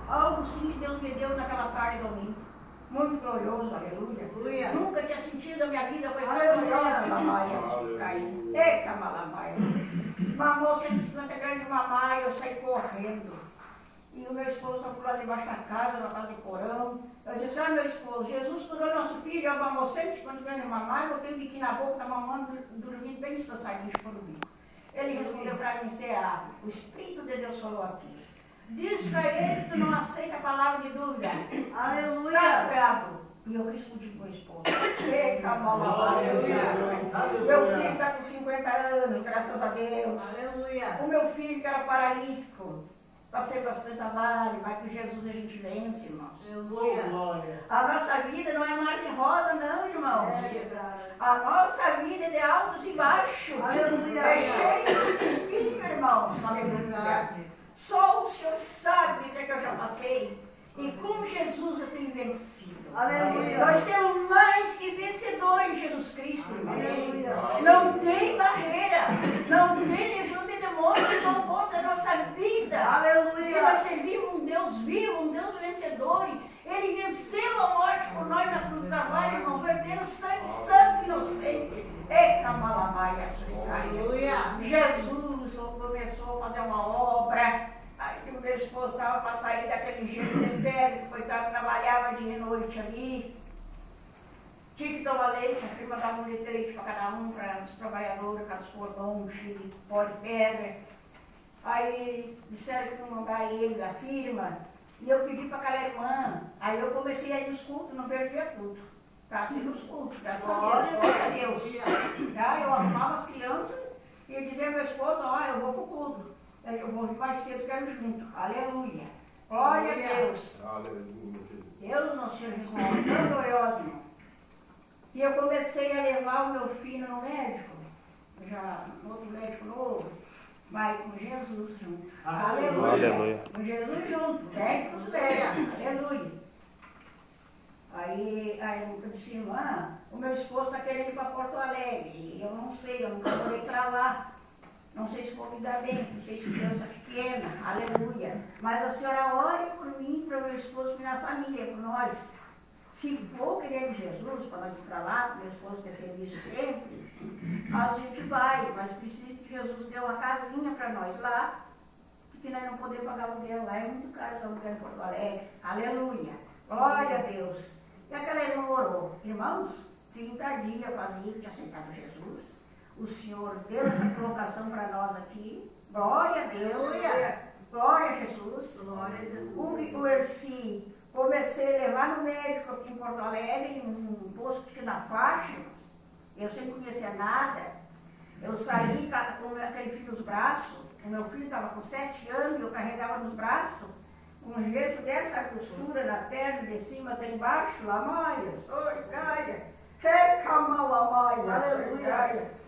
Algo sim que Deus me deu naquela tarde de domingo. Muito glorioso, aleluia. Aleluia. Nunca tinha sentido a minha vida coisa tão gloriosa, Lamaia. Eca, Malamaia. Mamou 150 gramas de mamãe, eu saí correndo. E o meu esposo estava por lá debaixo da casa, na casa de porão. Eu disse, meu esposo, Jesus curou nosso filho, eu mamou 150 gramas de mamãe, botei o biquinho na boca, tá mamando, dormindo bem descansadinho por mim. Ele respondeu para mim, o Espírito de Deus falou aqui. Diz para ele que tu não aceita a palavra de dúvida. Aleluia. Está bravo. E eu respondi com o esposo. Eita, Malamaia. Meu filho está com 50 anos, graças a Deus. Aleluia. O meu filho que era paralítico. Passei bastante trabalho, mas com Jesus a gente vence, irmãos. Aleluia. A nossa vida não é mar de rosa, não, irmãos. A nossa vida é de altos e baixos. Aleluia. É cheio de espinho, irmãos. Aleluia. Só o Senhor sabe o que eu já passei. E com Jesus eu tenho vencido. Aleluia. Nós temos mais que vencedor em Jesus Cristo, irmãos. Não tem barreira, não tem legião de demônios que vão contra a nossa vida. Aleluia. Porque nós servimos um Deus vivo, um Deus vencedor. Ele venceu a morte por nós na cruz do Calvário, irmão, vertendo sangue inocente. Eca, Malamaia, aleluia. Jesus começou a fazer uma obra. Aí o meu esposo estava para sair daquele jeito de pedra, que coitado trabalhava dia e noite ali. Tinha que tomar leite, a firma dava um litro de leite para cada um, para os trabalhadores, para os cordões, cheio de pó de pedra. Aí disseram que iam mandar ele da firma, e eu pedi para aquela irmã. Aí eu comecei a ir nos cultos, não perdia tudo. Passei nos cultos, graças a Deus. Aí eu arrumava as crianças e dizia ao meu esposo, eu vou para o culto. Eu vou vir mais cedo, quero junto. Aleluia. Glória a Deus. Aleluia. Deus, nosso Senhor Jesus, tão glorioso, irmão. E eu comecei a levar o meu filho no médico, já no outro médico novo, mas com Jesus junto. Aleluia. Aleluia. Com Jesus junto, médicos velhos. Aleluia. Aí eu disse, irmã, o meu esposo está querendo ir para Porto Alegre. E eu não sei, eu nunca morei para lá. Não sei se vou me dar bem, não sei se criança pequena, aleluia. Mas a senhora ore por mim, para o meu esposo e minha família, por nós. Se for querer Jesus, para nós ir para lá, para o meu esposo ter serviço sempre, a gente vai, mas precisa que Jesus dê uma casinha para nós lá, porque nós não podemos pagar aluguel lá, é muito caro o aluguel em Porto Alegre. Aleluia. Glória a Deus. E aquela irmã orou. Irmãos, 30 dias fazia que tinha aceitado Jesus. O Senhor deu essa colocação para nós aqui. Glória a Deus. Aleluia. Glória a Jesus. Glória a Deus. O Erci, comecei a levar no médico aqui em Porto Alegre, um posto que tinha na faixa. Eu sem conhecer nada. Eu saí com aquele filho nos braços. O meu filho estava com 7 anos, eu carregava nos braços. Um gesso dessa costura na perna de cima até embaixo. Lamaia, sorcaia. Recamalamai, aleluia.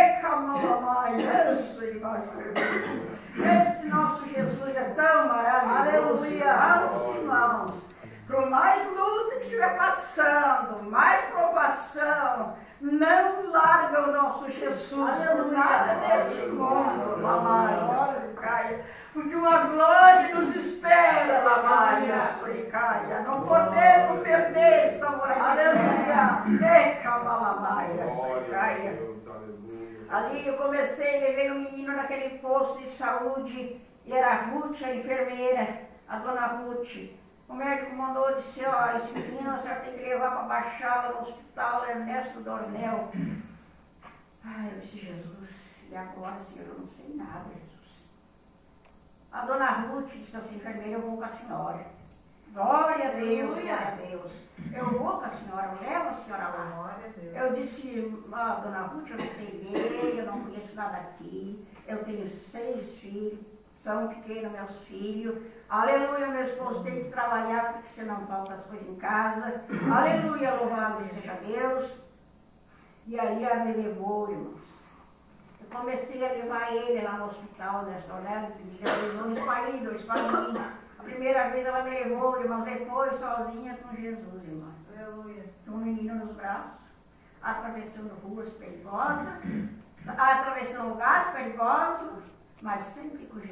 Esse nosso Jesus é tão maravilhoso. Aleluia. Irmãos, por mais luta que estiver passando, mais provação, não larga o nosso Jesus. Aleluia. Nada deste mundo, Lamaia, porque uma glória nos espera, Lamaia, Suricaia. Não podemos perder esta morada. Aleluia. Ecamalamai, Suricaia. Ali eu comecei, levei um menino naquele posto de saúde, e era a Ruth, a enfermeira, a dona Ruth. O médico mandou, disse, esse menino a senhora tem que levar para baixá-lo no hospital Ernesto Dornel. Eu disse, Jesus, e agora, Senhor, eu não sei nada, Jesus. A dona Ruth disse assim, enfermeira, eu vou com a senhora. Glória a Deus, glória a Deus. Eu vou com a senhora, eu levo a senhora lá. Eu disse, dona Ruth, eu não sei ler, eu não conheço nada aqui. Eu tenho 6 filhos, são pequenos meus filhos. Aleluia, meu esposo tem que trabalhar, porque senão falta as coisas em casa. Aleluia, louvado seja Deus. E aí ela me levou, irmãos. Eu comecei a levar ele lá no hospital, nessa hora, dois países. A primeira vez ela me levou, irmãos, depois sozinha com Jesus, irmão. Aleluia. Um menino nos braços, atravessando ruas perigosas, atravessando lugares perigosos, mas sempre com Jesus.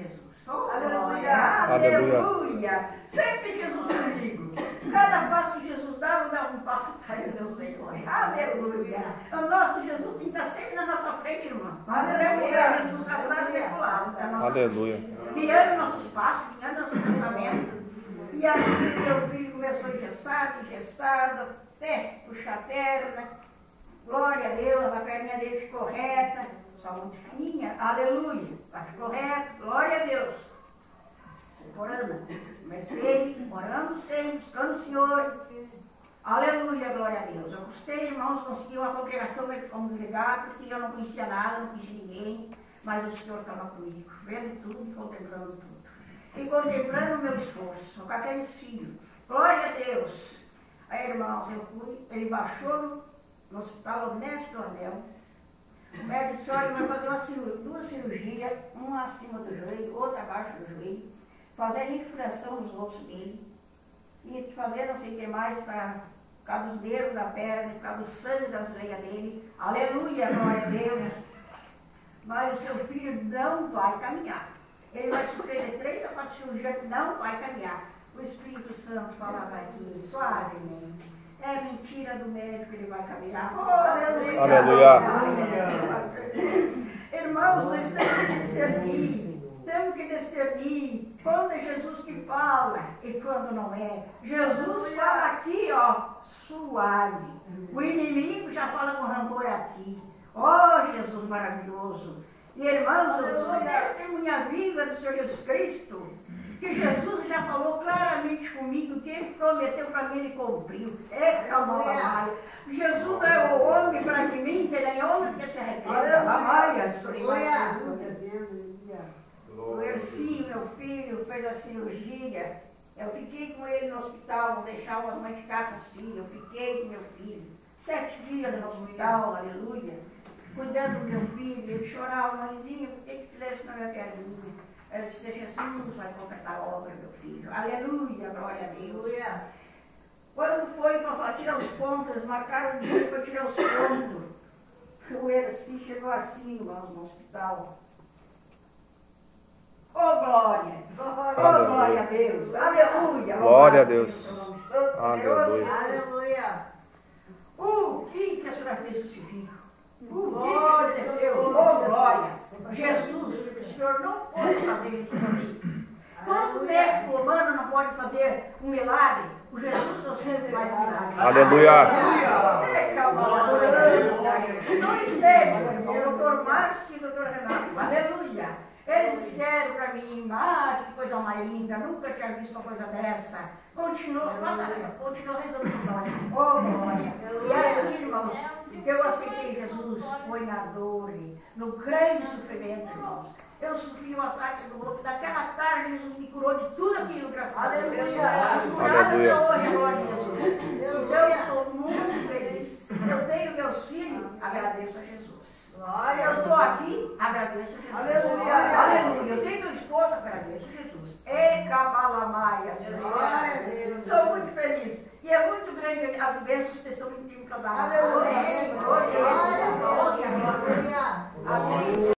Oh, Aleluia. Aleluia. Sempre Jesus comigo. Cada passo que Jesus dá, eu dou um passo atrás do meu Senhor. Aleluia. O nosso Jesus tem que estar sempre na nossa frente, irmão. Aleluia. Jesus atrás e do lado. Aleluia. Guiando nossos passos, guiando nossos pensamentos. E aí meu filho começou engessado, até puxar a perna. Glória a Deus, a perninha dele ficou reta, só muito fininha. Aleluia. Mas ficou reta, glória a Deus. Orando. Comecei orando sempre, buscando o Senhor. Aleluia, glória a Deus. Eu gostei, irmãos, consegui uma congregação para congregar, porque eu não conhecia nada, não conhecia ninguém, mas o Senhor estava comigo, vendo tudo e contemplando tudo. E contemplando o meu esforço, com aqueles filhos. Glória a Deus. Aí, irmãos, eu fui, ele baixou no hospital Onésio Tornel. O médico disse, olha, vai fazer duas cirurgias, uma acima do joelho, outra abaixo do joelho, fazer a refração dos ossos dele, e fazer não sei o que mais para por causa dos nervos da perna, por causa do sangue das veias dele. Aleluia, glória a Deus. Mas o seu filho não vai caminhar. Ele vai sofrer de 3 a 4 cirurgias, não vai caminhar. O Espírito Santo falava aqui suavemente. É mentira do médico, ele vai caminhar. Oh, aleluia! Irmãos, nós temos que discernir. Temos que discernir quando é Jesus que fala e quando não é. Jesus fala aqui, ó, suave. O inimigo já fala com rancor aqui. Oh, Jesus maravilhoso. E irmãos, eu sou testemunha viva do Senhor Jesus Cristo, que Jesus já falou claramente comigo, que ele prometeu para mim, ele cumpriu. Jesus não é o homem para que minta, nem homem que se arrependa. O Ercinho, meu filho, fez a cirurgia. Eu fiquei com ele no hospital, não deixava a mãe ficar com os filhos. Eu fiquei com meu filho. 7 dias no hospital, aleluia. Cuidando do meu filho, ele chorava, mãezinha, por que fizesse na minha perninha? Eu disse, Jesus vai completar a obra, meu filho. Aleluia, glória a Deus. Quando foi para tirar os pontos, marcaram o dia para tirar os pontos. O Erci chegou assim, irmãos, no hospital. Oh, glória! Oh, glória a Deus! Aleluia! Glória a Deus! Aleluia! Aleluia! O que a senhora fez com esse filho? O que aconteceu? Oh, glória! Jesus, o Senhor não pode fazer isso por mim. Quando o médico humano não pode fazer um milagre, o Jesus não sempre faz milagre. Aleluia! Dois médicos, o doutor Márcio e o doutor Renato. Aleluia! Eles disseram para mim, mas que coisa mais linda, nunca tinha visto uma coisa dessa. Continua rezando por nós. Oh, glória! E assim, irmãos, eu aceitei Jesus, foi na dor, no grande sofrimento, irmãos. Eu sofri um ataque do outro. Daquela tarde, Jesus me curou de tudo aquilo, graças a Deus. Curado até hoje, glória a Jesus. Então, eu sou muito feliz. Eu tenho meus filhos, agradeço a Jesus. Eu estou aqui, agradeço a Jesus. Aleluia. Aleluia. Eu tenho meu esposo, agradeço a Jesus. E Cabalamaia. Sou muito feliz. E é muito grande as bênçãos que estão me pedindo para dar. Aleluia. Glória a Deus. Amém.